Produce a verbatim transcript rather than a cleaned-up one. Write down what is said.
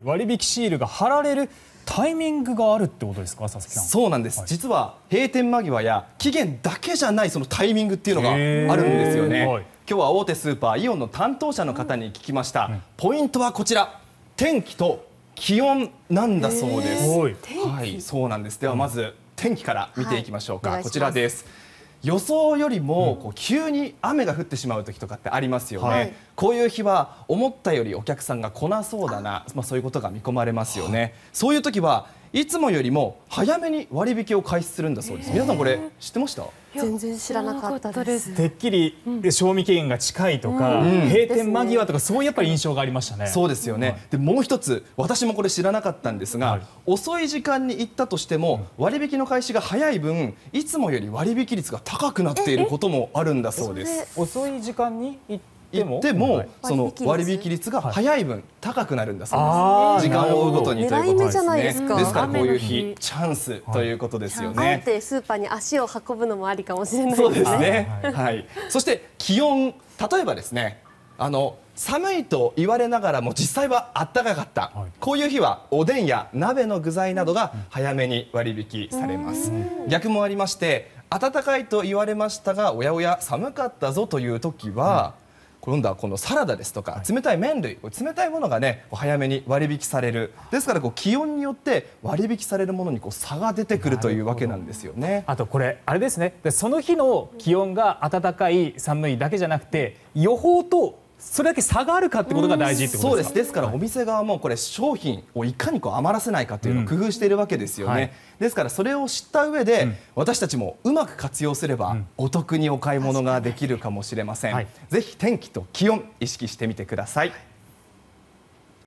割引シールが貼られるタイミングがあるってことですか、佐々木さん。 そうなんです、はい、実は閉店間際や期限だけじゃないそのタイミングっていうのがあるんですよね。はい、今日は大手スーパーイオンの担当者の方に聞きました。うん、ポイントはこちら、天気と気温なんだそうです。はい、そうなんです。ではまず、うん、天気から見ていきましょうか。はい、こちらです。予想よりもこう急に雨が降ってしまう時とかってありますよね。はい、こういう日は思ったよりお客さんが来なそうだな、まあ、そういうことが見込まれますよね。はい、そういう時はいつもよりも早めに割引を開始するんだそうです。皆さんこれ知ってました？ 全然知らなかったです。 てっきり賞味期限が近いとか、うん、閉店間際とか、そういうやっぱり印象がありましたね。 そうですよね。はい、でもう一つ、私もこれ知らなかったんですが、はい、遅い時間に行ったとしても割引の開始が早い分いつもより割引率が高くなっていることもあるんだそうです。 遅い時間に行って行っても、はい、その割引率が早い分高くなるんだそうです。時間を追うごとにということですね。ですからこういう日チャンスということですよね。 あえてスーパーに足を運ぶのもありかもしれないですね。 そうですね。はい。そして気温、例えばですね、あの寒いと言われながらも実際は暖かかった、はい、こういう日はおでんや鍋の具材などが早めに割引されます。逆もありまして、暖かいと言われましたがおやおや寒かったぞという時は、うん、今度はこのサラダですとか冷たい麺類、冷たいものがね早めに割引される。ですからこう気温によって割引されるものにこう差が出てくるというわけなんですよね。 あとこれあれですね、その日の気温が暖かい寒いだけじゃなくて予報とそれだけ差があるかってことが大事ってことですか？ そうです。ですからお店側もこれ商品をいかにこう余らせないかというのを工夫しているわけですよね。うん、はい、ですからそれを知った上で、うん、私たちもうまく活用すれば、うん、お得にお買い物ができるかもしれません。はい、ぜひ天気と気温意識してみてください。